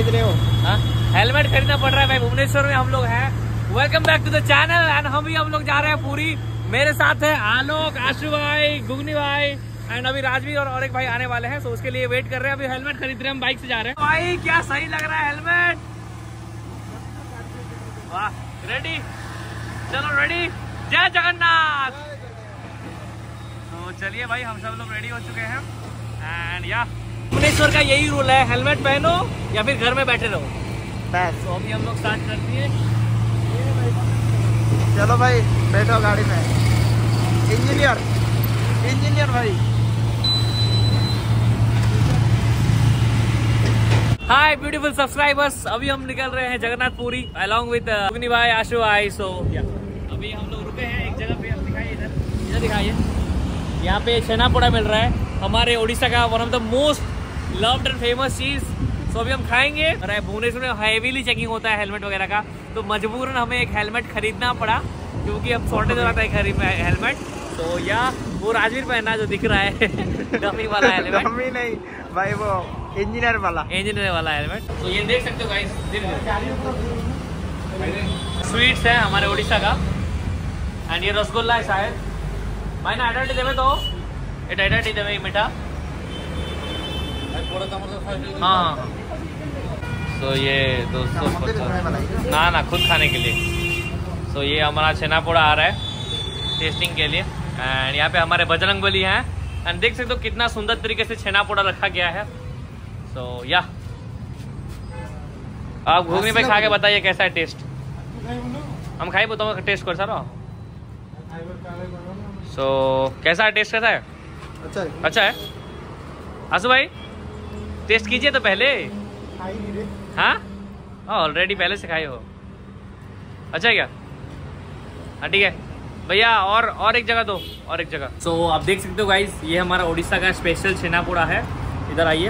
खरीद रहे हो? हाँ, हेलमेट खरीदना पड़ रहा है भाई। भुवनेश्वर में हम लोग हैं। Welcome back to the channel and हम लोग जा रहे हैं पूरी। मेरे साथ है आलोक, आशु भाई, गुगनी भाई एंड अभी राजवीर और एक भाई आने वाले हैं। तो उसके लिए वेट कर रहे हैं। अभी हेलमेट खरीद रहे हैं, हम बाइक से जा रहे हैं। भाई क्या सही लग रहा है हेलमेट। वाह, रेडी, चलो रेडी, जय जगन्नाथ। तो चलिए भाई, हम सब लोग रेडी हो चुके हैं एंड या भुवनेश्वर का यही रूल है, हेलमेट पहनो या फिर घर में बैठे रहो बस। तो अभी हम लोग स्टार्ट करती है। चलो भाई बैठो गाड़ी में। इंजीनियर भाई। हाय ब्यूटीफुल सब्सक्राइबर्स, अभी हम निकल रहे हैं जगन्नाथपुरी अलॉन्ग विद गुगनी भाई, आशु भाई। सो अभी हम लोग रुके हैं एक जगह पे। आप दिखाइए, इधर दिखाइए। यहाँ पे छेनापोड़ा मिल रहा है, हमारे उड़ीसा का one of the most loved and famous चीज। सो अभी हम खाएंगे। भुवनेश्वर में हैवीली चेकिंग होता है हेलमेट वगैरह का, तो मजबूरन हमें एक हेलमेट खरीदना पड़ा क्योंकि अब शॉर्टेज हो रहा था खरीद में हेलमेट। तो या वो राजवीर पहना जो दिख रहा है डमी वाला हेलमेट। डमी नहीं भाई, वो इंजीनियर वाला हेलमेट। तो ये देख सकते हो गाइस, स्वीट्स है हमारे उड़ीसा का एंड ये रसगुल्ला है शायद। मायना एडल्ट देवे तो एडल्ट देवे मीठा। हाँ, तो ये दोस्तों ना खुद खाने के लिए। तो ये हमारा छेनापोड़ा आ रहा है टेस्टिंग के लिए एंड यहाँ पे हमारे बजरंगबली हैं एंड देख सकते हो कितना सुंदर तरीके से छेनापोड़ा रखा गया है। तो या आप घुगनी पे खा के बताइए कैसा है टेस्ट। हम खाई बताओ टेस्ट कर सर। सो कैसा है टेस्ट, कैसा है? अच्छा है। आशु भाई टेस्ट कीजिए तो पहले। हाँ ऑलरेडी पहले से खाए हो। अच्छा है क्या? हाँ ठीक है भैया, और एक जगह दो, और एक जगह। सो आप देख सकते हो गाइस, ये हमारा उड़ीसा का स्पेशल छेनापोड़ा है। इधर आइए।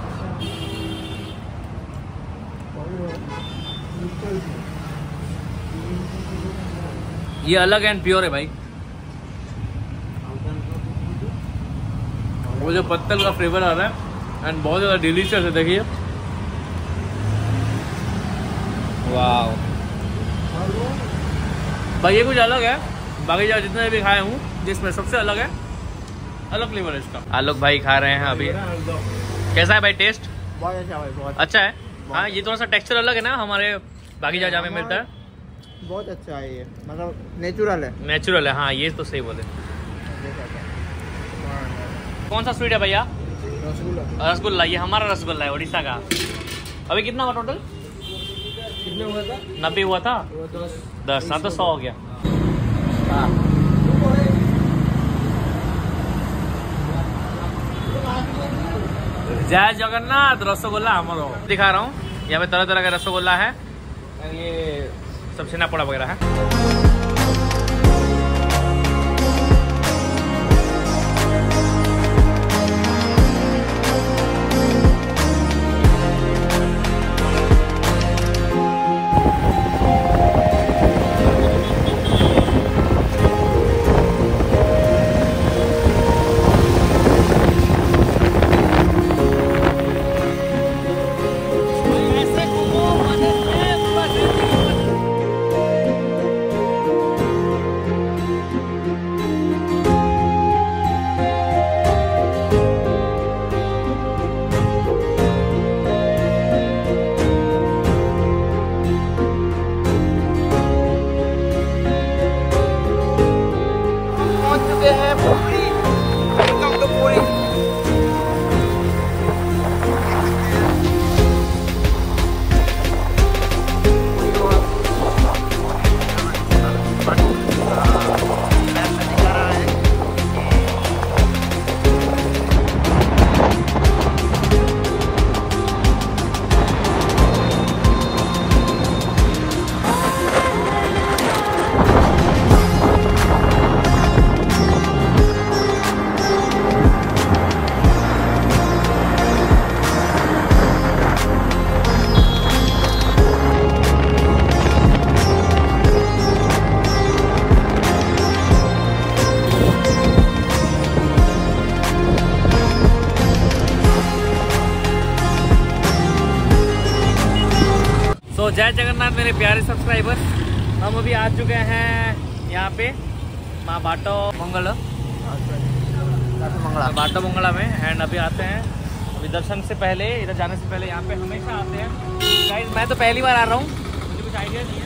ये अलग एंड प्योर है भाई। वो जो पत्तल का फ्लेवर आ रहा है एंड बहुत ज़्यादा डिलीशियस है। देखिए वाह भाई, ये कुछ अलग है। बाकी जगह जितने भी खाए हूँ, जिसमें सबसे अलग है, अलग फ्लेवर है इसका। आलोक भाई खा रहे हैं अभी। कैसा है भाई टेस्ट? बहुत अच्छा भाई, बहुत अच्छा है। हाँ, ये थोड़ा सा टेक्सचर अलग है ना, हमारे बाकी जगह में मिलता है। बहुत अच्छा है ये, मतलब नेचुरल है। हाँ ये तो सही बोले। कौन सा स्वीट है भैया? रसगुल्ला। रसगुल्ला, ये हमारा रसगुल्ला है उड़ीसा का। अभी कितना हुआ टोटल? कितने हुआ था? 90 हुआ था। 10 हाँ, तो 100 हो गया। जय जगन्नाथ। रसगुल्ला हमारा दिखा रहा हूँ। यहाँ पे तरह तरह का रसगुल्ला है। ये सब छेनापोड़ा वगैरह है। जय जगन्नाथ मेरे प्यारे सब्सक्राइबर्स, हम अभी आ चुके हैं यहाँ पे माँ बाटो मंगला में। एंड अभी आते हैं, अभी दर्शन से पहले, इधर जाने से पहले यहाँ पे हमेशा आते हैं गाइस। मैं तो पहली बार आ रहा हूँ, मुझे कुछ आइडिया नहीं है।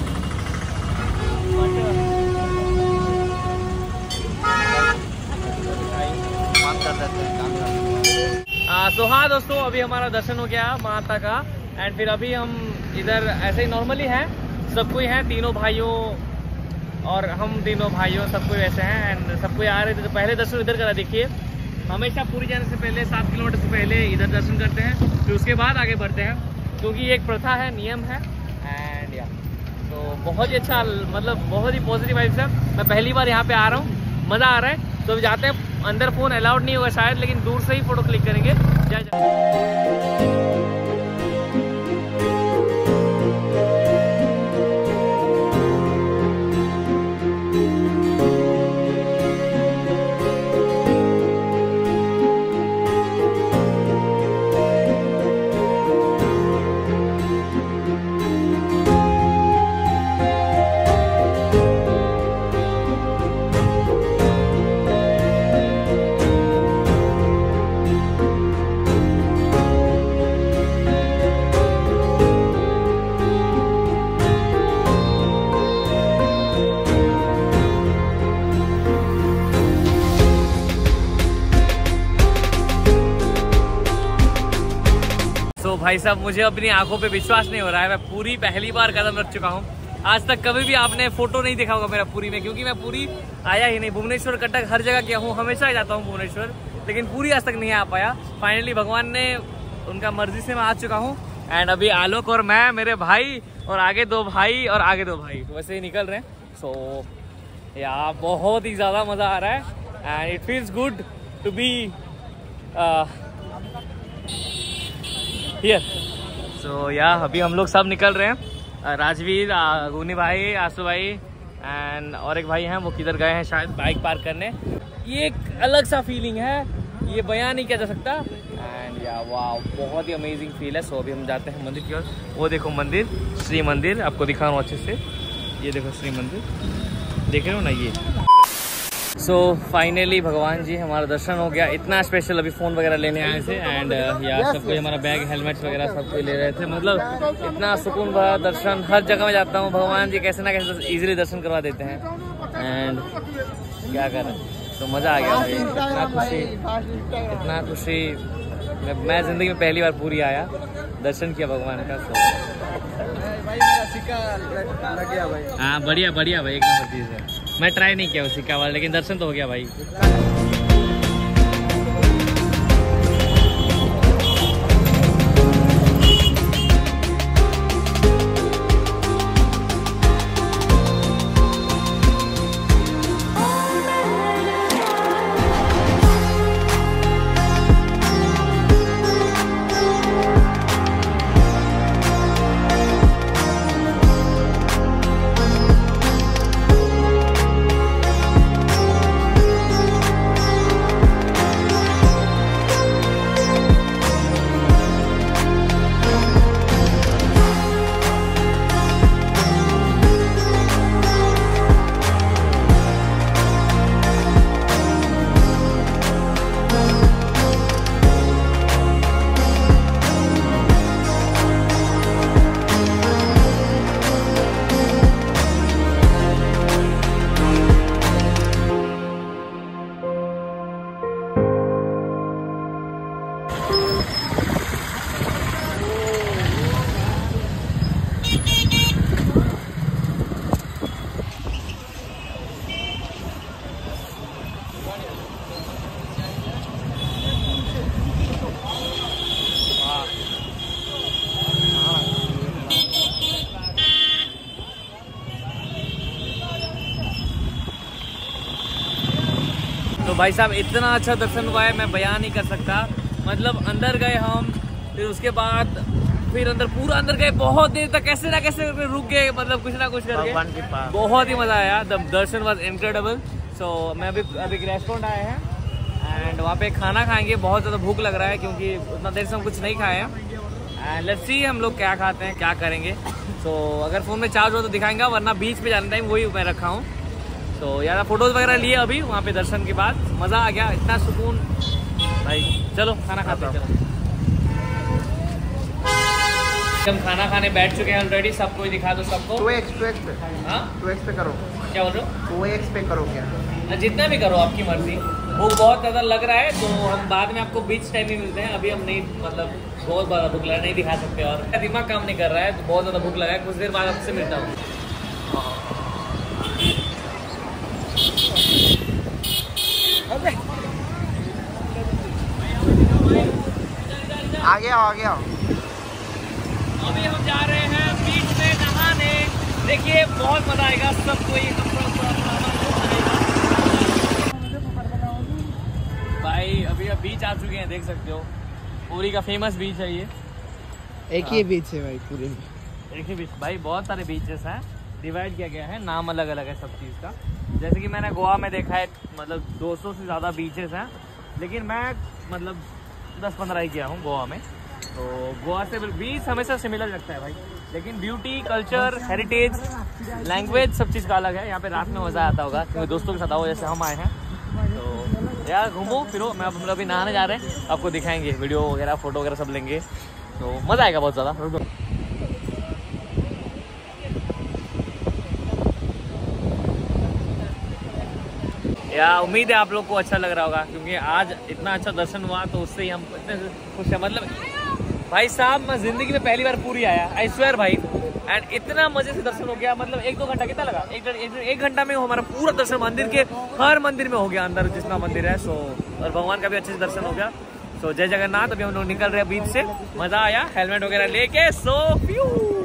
तो हाँ दोस्तों, अभी हमारा दर्शन हो गया माता का। एंड फिर अभी हम इधर ऐसे ही नॉर्मली हैं, सब कोई हैं, तीनों भाइयों और हम तीनों भाइयों सब कोई वैसे हैं। एंड सब कोई आ रहे थे, तो पहले दर्शन इधर करा। देखिए हमेशा पूरी जाने से पहले 7 किलोमीटर से पहले इधर दर्शन करते हैं, फिर उसके बाद आगे बढ़ते हैं, क्योंकि ये एक प्रथा है, नियम है। एंड या तो बहुत ही अच्छा, मतलब बहुत ही पॉजिटिव वाइब्स है। मैं पहली बार यहाँ पे आ रहा हूँ, मज़ा आ रहा है। तो अभी जाते हैं, अंदर फ़ोन अलाउड नहीं होगा शायद, लेकिन दूर से ही फ़ोटो क्लिक करेंगे। भाई साहब, मुझे अपनी आंखों पे विश्वास नहीं हो रहा है, मैं पूरी पहली बार कदम रख चुका हूँ। आज तक कभी भी आपने फोटो नहीं देखा होगा मेरा पूरी में, क्योंकि मैं पूरी आया ही नहीं। भुवनेश्वर, कटक, हर जगह गया हूँ, हमेशा जाता हूँ भुवनेश्वर, लेकिन पूरी आज तक नहीं आ पाया। फाइनली भगवान ने, उनका मर्जी से मैं आ चुका हूँ। एंड अभी आलोक और मैं, मेरे भाई और आगे 2 भाई और आगे 2 भाई वैसे ही निकल रहे हैं। सो यार बहुत ही ज़्यादा मज़ा आ रहा है and it feels good to be here. So यार अभी हम लोग सब निकल रहे हैं, राजवीर, गुनी भाई, आशु भाई एंड और एक भाई हैं, वो किधर गए हैं शायद बाइक पार्क करने। ये एक अलग सा फीलिंग है, ये बयान नहीं किया जा सकता। एंड या वाह, बहुत ही अमेजिंग फील है। सो अभी हम जाते हैं मंदिर की ओर। वो देखो मंदिर, श्री मंदिर, आपको दिखा रहा हूँ अच्छे से। ये देखो श्री मंदिर, देख रहे हो ना ये। सो फाइनली भगवान जी हमारा दर्शन हो गया। इतना स्पेशल, अभी फ़ोन वगैरह लेने आए थे एंड यार सब कोई हमारा बैग, हेलमेट्स वगैरह सब कोई ले रहे थे। मतलब इतना सुकून भरा दर्शन, हर जगह में जाता हूँ, भगवान जी कैसे ना कैसे इजीली दर्शन करवा देते हैं। एंड क्या करें, तो मज़ा आ गया भाई, इतना खुशी। मैं ज़िंदगी में पहली बार पूरी आया, दर्शन किया भगवान का। भाई मेरा सिक्का लग गया भाई। हाँ बढ़िया बढ़िया भाई, एक नंबर चीज़ है। मैं ट्राई नहीं किया वो सिक्का वाला, लेकिन दर्शन तो हो गया भाई। तो भाई साहब इतना अच्छा दर्शन हुआ है, मैं बयान नहीं कर सकता। मतलब अंदर गए हम, फिर उसके बाद फिर अंदर पूरा अंदर गए, बहुत देर तक कैसे ना कैसे रुक गए, मतलब कुछ ना कुछ करके बहुत ही मजा आया। The darshan was incredible. So मैं अभी एक रेस्टोरेंट आए हैं एंड वहाँ पे खाना खाएंगे। बहुत ज़्यादा भूख लग रहा है क्योंकि उतना देर से हम कुछ नहीं खाए हैं लेट्स सी हम लोग क्या खाते हैं, क्या करेंगे। तो अगर फ़ोन में चार्ज हो तो दिखाएंगा, वरना बीच पे जाने टाइम वही मैं रखा हूँ। तो यार फोटोज़ वगैरह लिए अभी वहाँ पे दर्शन के बाद, मज़ा आ गया, इतना सुकून भाई। चलो खाना खाते हैं। चलो हम खाना खाने बैठ चुके हैं ऑलरेडी, सबको ही दिखा दो सबको। 2x पे हाँ 2x पे करो। क्या बोल रहे हो? 2x पे करो क्या? जितना भी करो आपकी मर्जी। भूख बहुत ज़्यादा लग रहा है तो हम बाद में आपको बीच टाइम में मिलते हैं। अभी हम नहीं, मतलब बहुत ज़्यादा भूख लगा, नहीं दिखा सकते और दिमाग काम नहीं कर रहा है, तो बहुत ज़्यादा भूख लगा है। कुछ देर बाद आपसे मिलता हूँ। आगे आओ, आगे आओ। अभी हम जा रहे हैं बीच में नहाने। देखिए बहुत मज़ा आएगा, सबको भाई। अभी अब बीच आ चुके हैं, देख सकते हो, पुरी का फेमस बीच है ये। एक ही बीच है भाई, पूरी एक ही बीच भाई। बहुत सारे बीचेस हैं, डिवाइड किया गया है, नाम अलग अलग है सब चीज़ का। जैसे कि मैंने गोवा में देखा है, मतलब 200 से ज़्यादा बीचेस हैं, लेकिन मैं मतलब 10-15 ही किया हूँ गोवा में। तो गोवा से बीच हमेशा सिमिलर लगता है भाई, लेकिन ब्यूटी, कल्चर, हेरिटेज, लैंग्वेज सब चीज़ का अलग है। यहाँ पे रात में मज़ा आता होगा, क्योंकि दोस्तों के साथ आओ जैसे हम आए हैं। तो यार घूमो फिरो। मैं हम लोग अभी नहाने जा रहे हैं, आपको दिखाएंगे, वीडियो वगैरह, फोटो वगैरह सब लेंगे, तो मज़ा आएगा बहुत ज़्यादा। या उम्मीद है आप लोग को अच्छा लग रहा होगा, क्योंकि आज इतना अच्छा दर्शन हुआ, तो उससे ही हम इतने खुश हैं। मतलब भाई साहब, मैं जिंदगी में पहली बार पूरी आया, आई स्वेयर भाई, एंड इतना मजे से दर्शन हो गया। मतलब 1-2 घंटा कितना लगा, एक घंटा में हमारा पूरा दर्शन मंदिर के हर मंदिर में हो गया, अंदर जितना मंदिर है। सो और भगवान का भी अच्छे से दर्शन हो गया। सो जय जगन्नाथ। अभी हम लोग निकल रहे हैं बीच से, मजा आया, हेलमेट वगैरह लेके। सो